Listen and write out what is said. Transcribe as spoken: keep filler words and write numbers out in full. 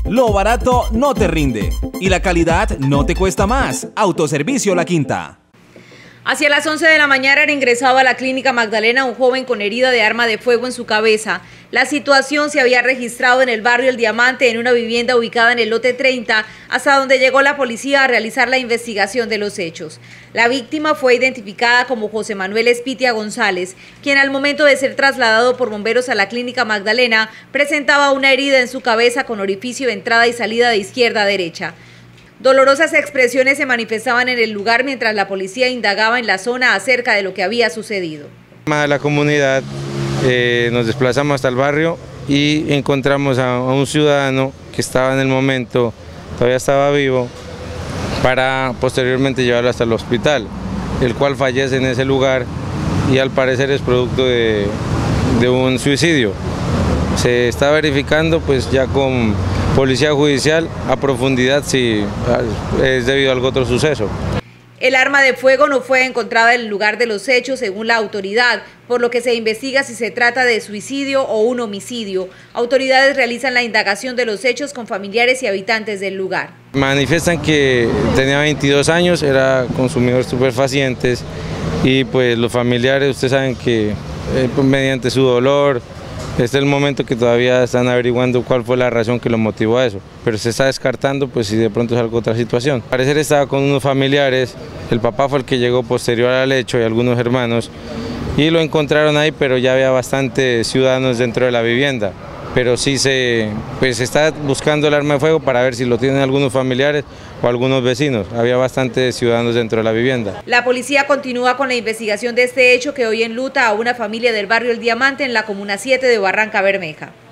Lo barato no te rinde y la calidad no te cuesta más. Autoservicio La Quinta. Hacia las once de la mañana era ingresado a la clínica Magdalena un joven con herida de arma de fuego en su cabeza. La situación se había registrado en el barrio El Diamante, en una vivienda ubicada en el lote treinta, hasta donde llegó la policía a realizar la investigación de los hechos. La víctima fue identificada como José Manuel Espitia González, quien al momento de ser trasladado por bomberos a la clínica Magdalena presentaba una herida en su cabeza con orificio de entrada y salida de izquierda a derecha. Dolorosas expresiones se manifestaban en el lugar mientras la policía indagaba en la zona acerca de lo que había sucedido. A la comunidad eh, nos desplazamos hasta el barrio y encontramos a, a un ciudadano que estaba en el momento, todavía estaba vivo, para posteriormente llevarlo hasta el hospital, el cual fallece en ese lugar y al parecer es producto de, de un suicidio. Se está verificando pues ya con policía judicial a profundidad si es debido a algún otro suceso. El arma de fuego no fue encontrada en el lugar de los hechos según la autoridad, por lo que se investiga si se trata de suicidio o un homicidio. Autoridades realizan la indagación de los hechos con familiares y habitantes del lugar. Manifiestan que tenía veintidós años, era consumidor de estupefacientes y pues los familiares, ustedes saben que eh, pues, mediante su dolor, este es el momento que todavía están averiguando cuál fue la razón que lo motivó a eso, pero se está descartando pues si de pronto es algo otra situación. Al parecer estaba con unos familiares, el papá fue el que llegó posterior al hecho y algunos hermanos y lo encontraron ahí, pero ya había bastantes ciudadanos dentro de la vivienda. Pero sí se pues, está buscando el arma de fuego para ver si lo tienen algunos familiares o algunos vecinos. Había bastantes ciudadanos dentro de la vivienda. La policía continúa con la investigación de este hecho que hoy enluta a una familia del barrio El Diamante en la comuna siete de Barranca Bermeja.